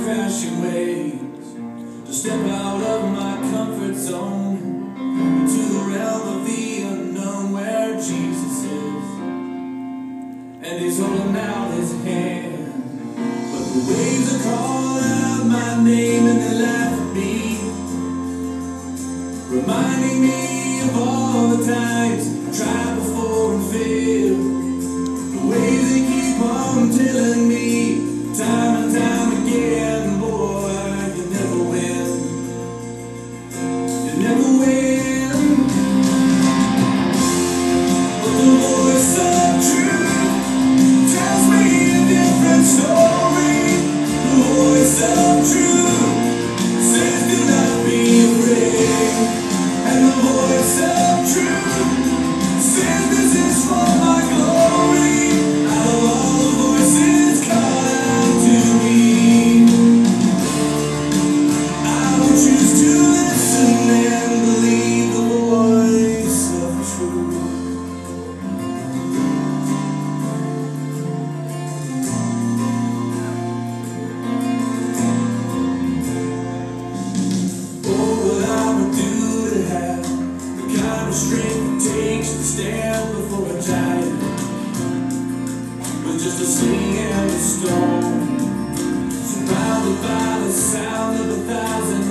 crashing waves, to step out of my comfort zone into the realm of the unknown where Jesus is, and He's holding out His hand. But the waves are calling out my name and they laugh at me, reminding me of all the times I tried before and failed. The waves they keep on telling me time and time again, boy, you never win. You never win. But the voice of truth tells me a different story. The voice of truth says do not be afraid. And the voice of truth says this is for my glory. Out of all the voices calling out to me, I will choose to listen and believe the voice of truth. Oh, what I would do to have the kind of strength it takes to stand before a giant with just a sling and a stone, surrounded by the sound of 1,000